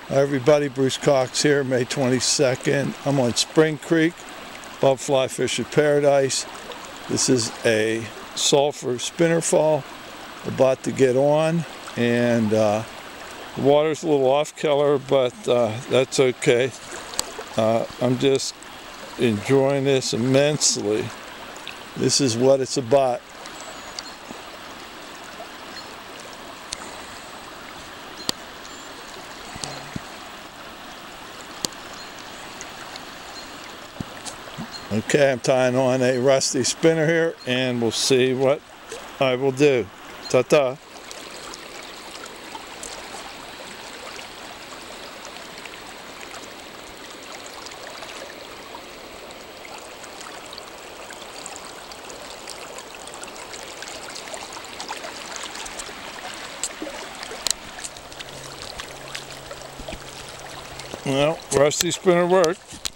Hi everybody, Bruce Cox here, May 22nd. I'm on Spring Creek, above Fly Fisher Paradise. This is a sulphur spinner fall, about to get on, and the water's a little off color, but that's okay. I'm just enjoying this immensely. This is what it's about. Okay, I'm tying on a rusty spinner here, and we'll see what I will do. Ta-ta. Well, rusty spinner worked.